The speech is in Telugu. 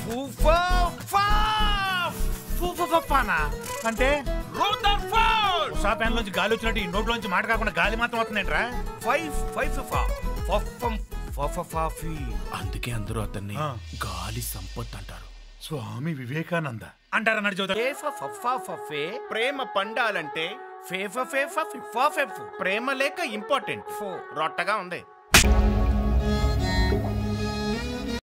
అంటే ప్యాన్ లోంచి గాలి వచ్చినట్టు ఈ నోట్లోంచి మాట కాకుండా గాలి మాత్రం వస్తుందేంట్రా? అందుకే అందరూ అతన్ని గాలి సంపత్ అంటారు. స్వామి వివేకానంద అంటారన్నాడు చదువు. ప్రేమ పండాలంటే ప్రేమ లేక ఇంపార్టెంట్ రొట్టగా ఉంది.